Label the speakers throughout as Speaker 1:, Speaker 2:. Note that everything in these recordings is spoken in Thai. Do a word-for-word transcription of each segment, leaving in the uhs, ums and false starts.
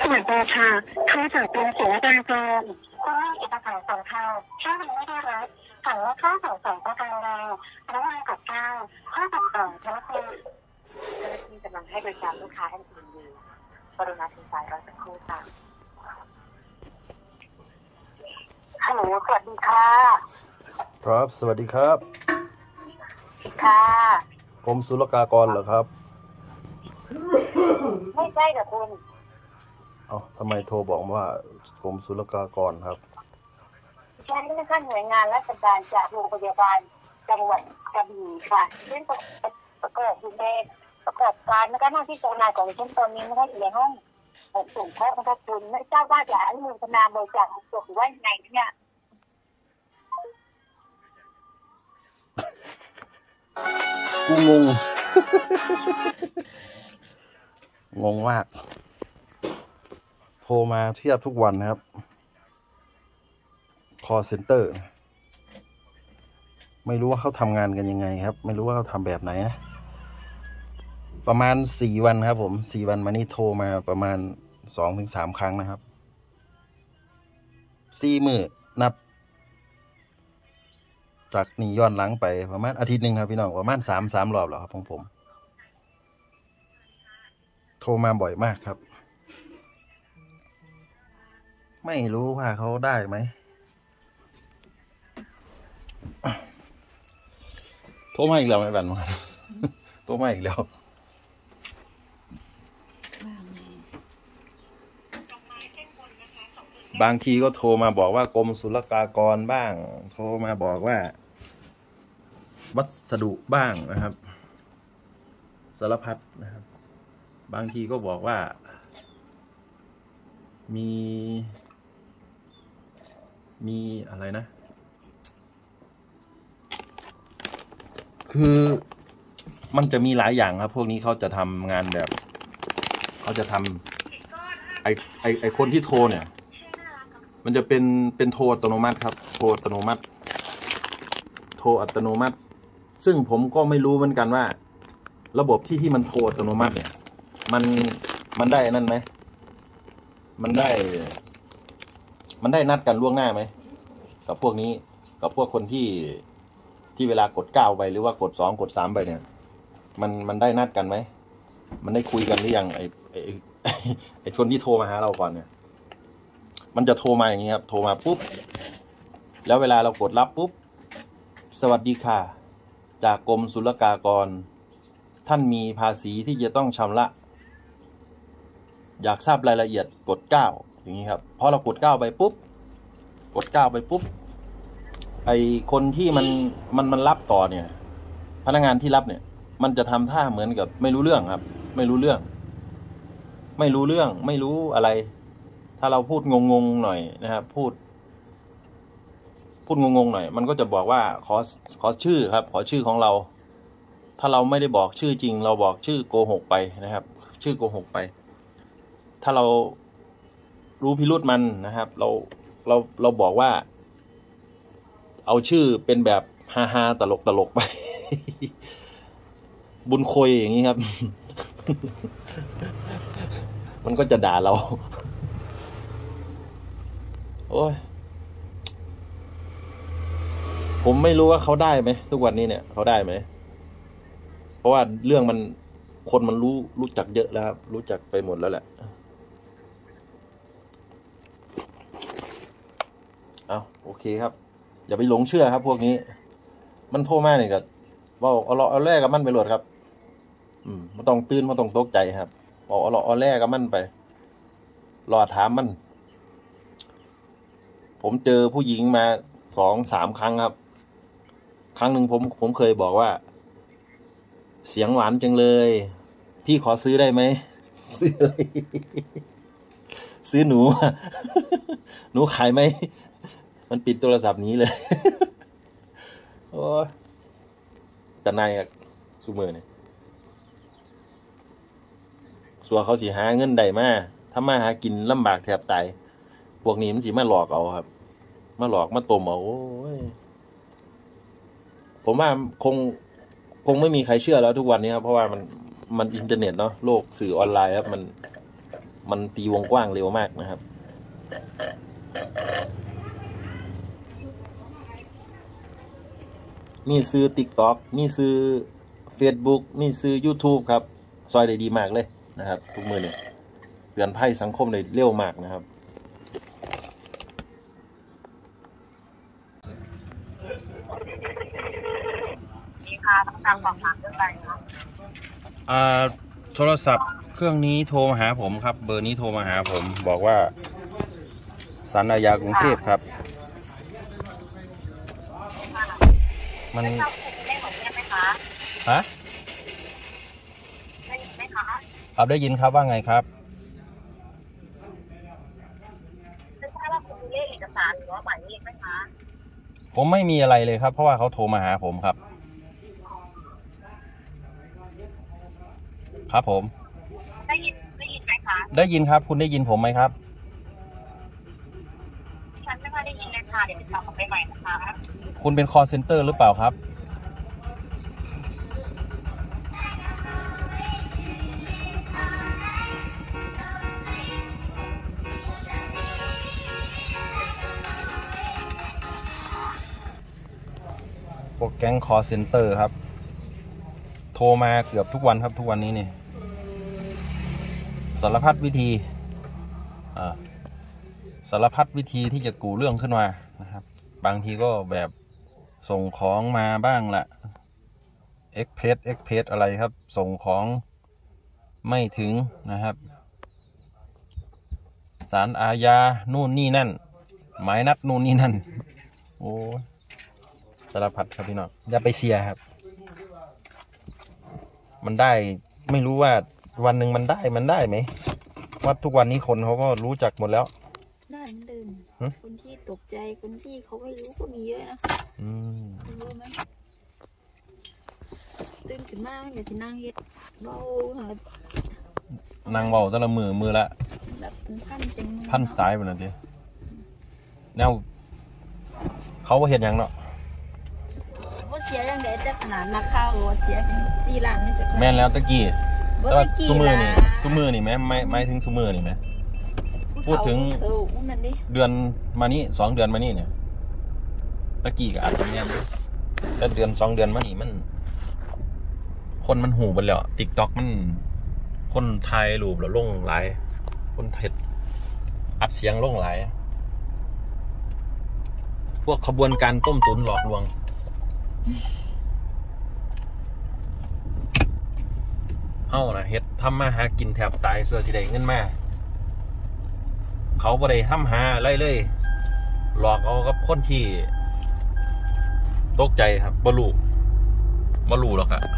Speaker 1: วัสดีค่ะโทรจากกรมศุลกากรคุณมีเอกสารสำคัญที่ยังไม่ได้รับสั่งว่าข้อสงสัยประการใดระหว่างกดเก้าข้อติดต่อโทรคุยเจ้าหน้าที่กำลังให้บริการลูกค้าท่านอื่นอยู่กรุณาถือสายรอสักครู่ค่ะฮัลโหลสวัสดีค่ะ
Speaker 2: ครับสวัสดีครับ
Speaker 1: ค่ะ
Speaker 2: กรมศุลกากรเหรอครับ
Speaker 1: ไม่ใช่ค่ะคุณ
Speaker 2: เอ้าทำไมโทรบอกว่ากรมศุลกากรครับ
Speaker 1: ฉันเป็นข้าหน่วยงานราชการจากโรงพยาบาลจังหวัดกระบี่ค่ะซึ่งประกอบอยู่ในประกอบการและก็หน้าที่การงานของฉันตอนนี้ไม่ได้อยู่ในห้องส่งข้อนะคะคุณไม่ทราบว่าจะอนุโมทนาบริจาคตัวหรือว่ายังไงเนี่ย
Speaker 2: กูงง งงมากโทรมาเทียบทุกวันนะครับ call center ไม่รู้ว่าเขาทำงานกันยังไงครับไม่รู้ว่าเขาทำแบบไหนนะประมาณสี่วันครับผมสี่วันมานี่โทรมาประมาณสองถึงสามครั้งนะครับสี่มื้อนับจากนี่ย้อนหลังไปประมาณอาทิตย์หนึ่งครับพี่น้องประมาณสามสามรอบแล้วครับของผมโทรมาบ่อยมากครับไม่รู้ว่าเขาได้ไหมโทรมาอีกแล้วไม่บันมาโทรมาอีกแล้วบางทีก็โทรมาบอกว่ากรมศุลกากรบ้างโทรมาบอกว่าวัสดุบ้างนะครับสารพัดนะครับบางทีก็บอกว่ามีมีอะไรนะคือมันจะมีหลายอย่างครับพวกนี้เขาจะทำงานแบบเขาจะทำไอไอไอคนที่โทรเนี่ยมันจะเป็นเป็นโทรอัตโนมัติครับโทรอัตโนมัติโทรอัตโนมัติซึ่งผมก็ไม่รู้เหมือนกันว่าระบบที่ที่มันโทรอัตโนมัติเนี่ยมันมันได้นั่นไหมมันได้มันได้นัดกันล่วงหน้าไหมกับพวกนี้กับพวกคนที่ที่เวลากดเก้าไปหรือว่ากดสองกดสามไปเนี่ยมันมันได้นัดกันไหมมันได้คุยกันหรือยังไอไอไอคนที่โทรมาหาเราก่อนเนี่ยมันจะโทรมาอย่างนี้ครับโทรมาปุ๊บแล้วเวลาเรากดรับปุ๊บสวัสดีค่ะจากกรมศุลกากรท่านมีภาษีที่จะต้องชำระอยากทราบรายละเอียดกดเก้าอย่างนี้ครับพอเรากดเก้าไปปุ๊บกดเก้าไปปุ๊บไอคนที่มันมันมันรับต่อเนี่ยพนักงานที่รับเนี่ยมันจะทำท่าเหมือนกับไม่รู้เรื่องครับไม่รู้เรื่องไม่รู้เรื่องไม่รู้อะไรถ้าเราพูดงงๆหน่อยนะครับพูดพูดงงๆหน่อยมันก็จะบอกว่าขอขอชื่อครับขอชื่อของเราถ้าเราไม่ได้บอกชื่อจริงเราบอกชื่อโกหกไปนะครับชื่อโกหกไปถ้าเรารู้พิรุธมันนะครับเราเราเราบอกว่าเอาชื่อเป็นแบบฮาฮาตลกตลกไป บุญคอยอย่างนี้ครับ มันก็จะด่าเราโอ้ยผมไม่รู้ว่าเขาได้ไหมทุกวันนี้เนี่ยเขาได้ไหมเพราะว่าเรื่องมันคนมันรู้รู้จักเยอะแล้วครับรู้จักไปหมดแล้วแหละเอาโอเคครับอย่าไปหลงเชื่อครับพวกนี้มันโทรมาเนี่ยก็ว่าเอาเอาเอาแรกกับมันไปโหลดครับอืมไม่ต้องตื่นไม่ต้องตกใจครับเอาเอาเอาแรกกับมันไปรอถามมันผมเจอผู้หญิงมาสองสามครั้งครับครั้งหนึ่งผมผมเคยบอกว่าเสียงหวานจังเลยพี่ขอซื้อได้ไหมซื้ออะไรซื้อหนู หนูขายไหมมันปิดโทรศัพท์นี้เลย โอ้แต่นายอะซูเมอร์เนี่ยส่วนเขาสิหาเงินได้มาถ้ามาหากินลำบากแทบตายพวกนี้มันสิมาหลอกเอาครับมาหลอกมาต้มเอาโอ้ยผมว่าคงคงไม่มีใครเชื่อแล้วทุกวันนี้ครับเพราะว่ามันมันอินเทอร์เน็ตเนาะโลกสื่อออนไลน์ครับมันมันตีวงกว้างเร็วมากนะครับมีซื้อ TikTok มีซื้อ Facebook มีซื้อ YouTube ครับซอยได้ดีมากเลยนะครับทุกมือเนี่ยเตือนภัยสังคมได้เร็วมากนะครับ
Speaker 1: มีค่ะต้องการสอบถามเรื่องอะไรคะ
Speaker 2: อ่าโทรศัพท์เครื่องนี้โทรมาหาผมครับเบอร์นี้โทรมาหาผมบอกว่าศาลอาญากรุงเทพครับมัน
Speaker 1: ได้ของได้ของเนี่ยไหมคะ
Speaker 2: ฮะ
Speaker 1: ได้ยินไหมคะ
Speaker 2: ครับได้ยินครับว่าไงครับ
Speaker 1: ไม่ทราบว่าคุณมีเลขเอกสารหรือว่าหมายเลขไหมคะ
Speaker 2: ผมไม่มีอะไรเลยครับเพราะว่าเขาโทรมาหาผมครับครับผม
Speaker 1: ได้ยินได้ยินไหมคะ
Speaker 2: ได้ยินครับคุณได้ยินผมไหมครับ
Speaker 1: ฉันไม่ค่อยได้ยินเลยค่ะเดี๋ยวติดต่อกลับไปใหม่นะคะ
Speaker 2: คุณเป็น call center หรือเปล่าครับพวกแก๊ง call center ครับโทรมาเกือบทุกวันครับทุกวันนี้นี่สารพัดวิธีอ่าสารพัดวิธีที่จะกู่เรื่องขึ้นมานะครับบางทีก็แบบส่งของมาบ้างละเอ็กเพสเอ็กเพสอะไรครับส่งของไม่ถึงนะครับศาลอาญานู่นนี่นั่นหมายนัดนู่นนี่นั่นโอ้สารพัดครับพี่น้องอย่าไปเชียร์ครับมันได้ไม่รู้ว่าวันหนึ่งมันได้มันได้ไหมว่าทุกวันนี้คนเขาก็รู้จักหมดแล้ว
Speaker 3: ได้เหมือนเดิมคนที่ตกใจคนที่เขาไม่รู้ก็มีเยอะนะ
Speaker 2: อืม
Speaker 3: รู้ไหมตื่นขึ้นมาอยากจะนั่งเฮ็ดเบา
Speaker 2: นั่งเบาแต่ละมือมือละ
Speaker 3: แบบเป็นพันเป็น
Speaker 2: พันสายไปนั่นทีแนวเขาว่าเห็นอย่างเนาะ
Speaker 3: ว่าเสียยังไงแต่ขนาดนักข่าวว่าเสียเป็นสี่ล้านนี่จะ
Speaker 2: แม่นแล้วตะกี้แต่ว่าซูมือนี่ซูมือนี่ไหมไม่ไม่ถึงซูมือนี่ไหมพูดถึงเดือนมานี้สองเดือนมานี้เนี่ยตะกี้ก็อาจจะแม่นแต่เดือนสองเดือนมานี้มันคนมันหูไปแล้วติ๊กต็อกมันคนไทยรูปแล้วลงหลายคนเท็ดอัดเสียงลงหลายพวกขบวนการต้มตุ๋นหลอกลวงเอ้านะเฮ็ดทำมาหากินแถบตายส่วนที่ได้เงินมาเขาบ่ได้ทำหาอะไรเลยหลอกเอากับคนที่ตกใจครับบ่รู้บ่รู้หรอกอะ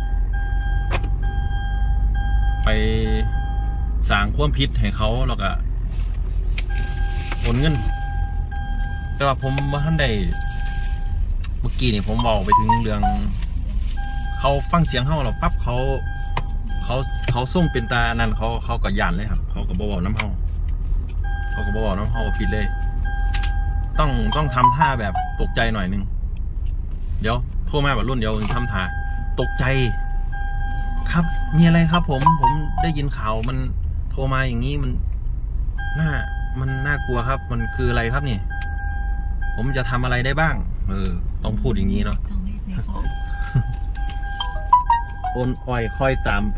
Speaker 2: ไปสร้างความผิดให้เขาแล้วก็โอนเงินแต่ว่าผมบ่ทันได้เมื่อกี้นี่ผมบอกไปถึงเรื่องเขาฟังเสียงเฮาแล้วปั๊บเขาเขาเขาส่งเป็นตานั่นเขาเขาก็ย่านเลยครับเขาก็บ่เว้าน้ำเฮาเขาก็บ่เว้าน้ำเฮาผิดเลยต้องต้องทำท่าแบบตกใจหน่อยนึงเดี๋ยวโทรมาแบบรุ่นเดียวทำท่าตกใจครับมีอะไรครับผมผมได้ยินข่าวมันโทรมาอย่างนี้มันน่ามันน่ากลัวครับมันคืออะไรครับนี่ผมจะทำอะไรได้บ้างเออต้องพูดอย่างนี้เนาะโอนอ้อยค่อยตามไป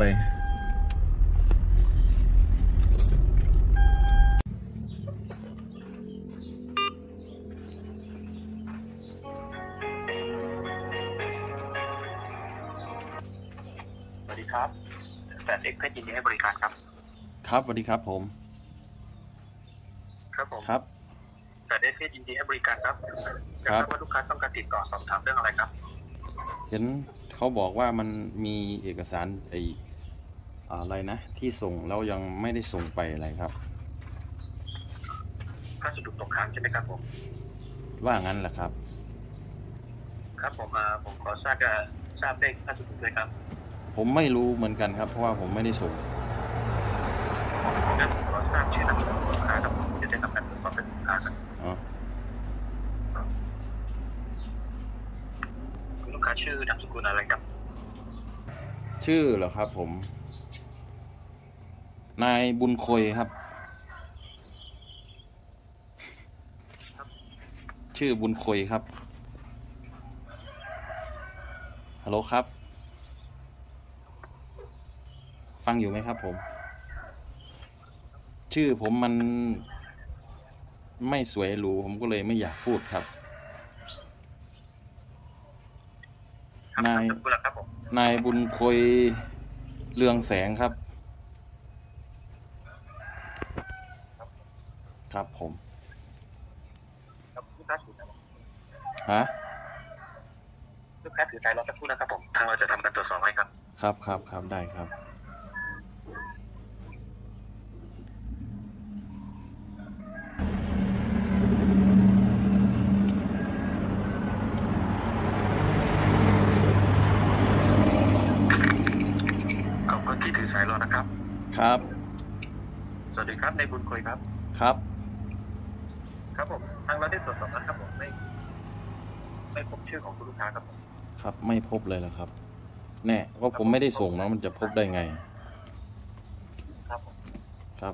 Speaker 4: สวัสดีครับแฟนเอ็กเพชรยินดีให้บริการครับ
Speaker 2: ครับสวัสดีครับผม
Speaker 4: ครับผม
Speaker 2: ครับ
Speaker 4: แฟนเอ็กเพชรยินดีให้บริการครับอยากทราบว่าลูกค้าต้องการติดต่อสอบถามเรื่องอะไรครับ
Speaker 2: เห็นเขาบอกว่ามันมีเอกสารไอ้อะไรนะที่ส่งแล้วยังไม่ได้ส่งไปอะไรครับ
Speaker 4: ค่าสดุตกค้างใช่ไหมครับผม
Speaker 2: ว่างั้นแหละครับ
Speaker 4: ครับผมมาผมขอทราบทราบเลขค่าสดุด้วยครับ
Speaker 2: ผมไม่รู้เหมือนกันครับเพราะว่าผมไม่ได้ส่ง
Speaker 4: งั้นขอทราบชื่อนามสกุลลูกค้าครับผมจะได้ทำการตรวจสอบเป็นลูกค้าครับ
Speaker 2: อ๋อ
Speaker 4: คุณลูกค้าชื่อนามสกุลอะไรครับ
Speaker 2: ชื่อเหรอครับผมนายบุญคยครับ ชื่อบุญคยครับฮัลโหลครับฟังอยู่ไหมครับผมชื่อผมมันไม่สวยหรูผมก็เลยไม่อยากพูดครับนายนายบุญคยเรืองแสงครับครับผมฮะ
Speaker 4: ลูกค้าถือสายรอสักครู่นะครับผมทางเราจะทำการตรวจสอบให้ครับ
Speaker 2: ครับครับครับได้ครับ
Speaker 4: ขอบคุณที่ถือสายรอนะครับ
Speaker 2: ครับ
Speaker 4: สวัสดีครับนายบุญคยครับ
Speaker 2: ครับ
Speaker 4: ครับผมทางเราได้ตรวจสอบแล้วครับผมไม่ไม่พบชื่อของคุณลูกค้าครับผม
Speaker 2: ครับไม่พบเลยเหรอครับแน่ก็ผมไม่ได้ส่งนะมันจะพบได้ไง
Speaker 4: ครับผม
Speaker 2: ครับ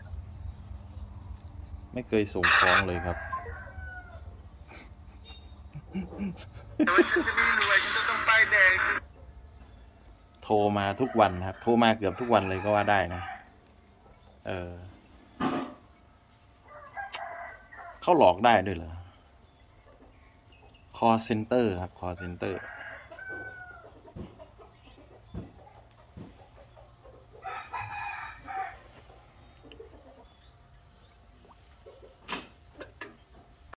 Speaker 2: ไม่เคยส่งฟ้องเลยครับ
Speaker 4: แต่ว่าฉันจะไม่รวยฉันจะต้องป้ายแดง
Speaker 2: โทรมาทุกวันครับโทรมาเกือบทุกวันเลยก็ว่าได้นะเออเขาหลอกได้ด้วยเหรอ call center ครับ call center